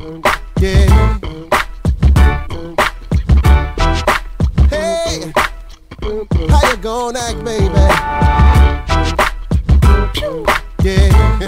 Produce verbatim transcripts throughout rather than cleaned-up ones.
Yeah. Hey, how you gonna act, baby? Yeah.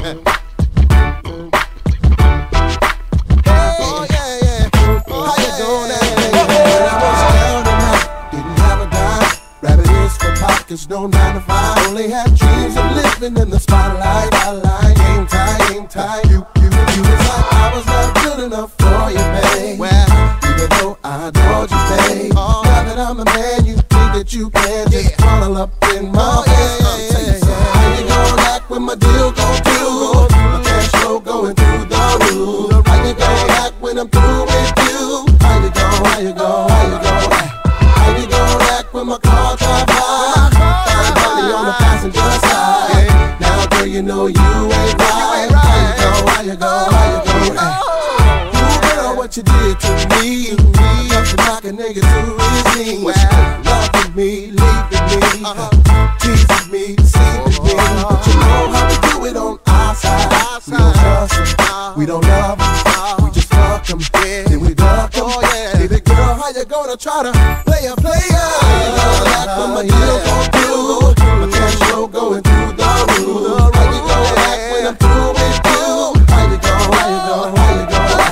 Hey, oh, yeah, yeah. How you gonna act, baby? When I was down tonight, didn't have a dime. Rabbit is for pockets, no nine to five. Only had dreams of living in the spotlight. I like game time, game time. You, you, you was like I was not good enough for you, babe. Well, even though I adored you, babe. Oh, now that I'm a man, you think that you can just crawl up in my oh, face. Yeah, yeah, yeah, yeah. How you gonna act when my deal gon' do? My cash flow going through the roof. How you gonna act when I'm through with you? How you gon', how you gon', how you gon' act? How you gonna act when my car drive by? Got money on the passenger side. Now girl, you know you ain't right. How you gon', how you gon', how you gon' act? What you did to me, me, up to knock a nigga to his knees. Wow. Loving me, leaving me, uh-huh. teasing me, deceiving me. But you know how we do it on our side. We don't trust them, we don't love them, we just fuck them, then we duck them. Oh, yeah. Baby girl, how you gonna try to play a player? How you gonna act when my deal gon' do? My cash flow going through the roof. How you gonna act when I'm through with you? How you gon', how you gon', how you gon' act?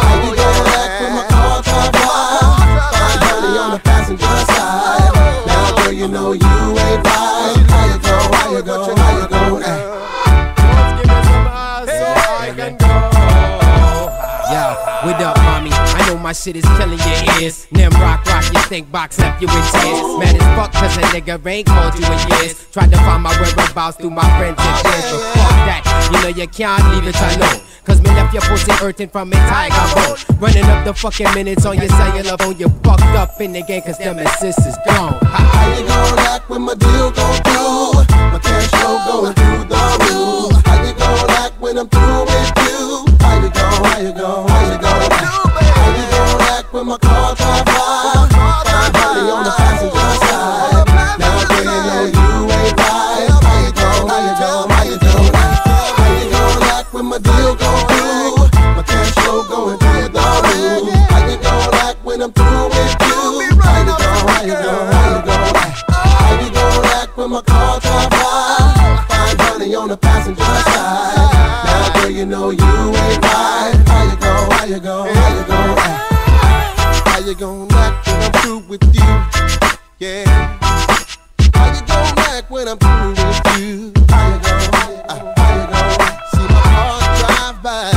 You know you ain't right. How you go, how you go, how you go, give me some eyes so I can go. Yo, what up, mommy? I know my shit is killing your ears. Nim rock, rock, you think box left you with tears. Mad as fuck cause a nigga ain't called you in years. Tried to find my whereabouts through my friends and peers. But fuck that, you know you can't leave it, I know. Cause me left your pussy hurting from a tiger bone. Running up the fucking minutes on your cellular phone. You fucked up in the game cause them assists is gone. How you gonna act when my deal gon' do? My cash flow going through the roof. How you gonna act when I'm through with you? How you gon', how you gon', how you gon' act? How you gonna act when my car drive by? Got money on the passenger side. Now girl, you know you ain't right. How you gon', how you gon', how you gon' act? How you gonna act when my deal gon' do? My cash flow going through the roof. How you gonna act when I'm through with you? How you gon', how you gon', how you gon' act? How you gonna act when my car drive by? Find money on the passenger side. Now girl, you know you ain't right. How you gon', how you gon', how you gon' act? How you gon' act when I'm through with you? Yeah. How you gon' act when I'm through with you? How you gon', how you gon', how you gon' see my car drive by?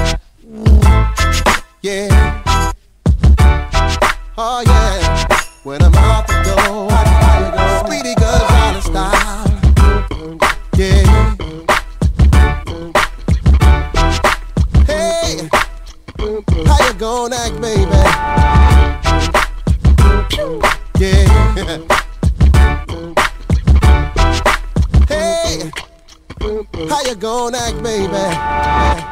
Yeah. Oh yeah. When I'm out the door, how you gon', Speedy girls out of style. Yeah. Hey, how you gon' act, baby? Yeah. Hey, how you gon' act, baby?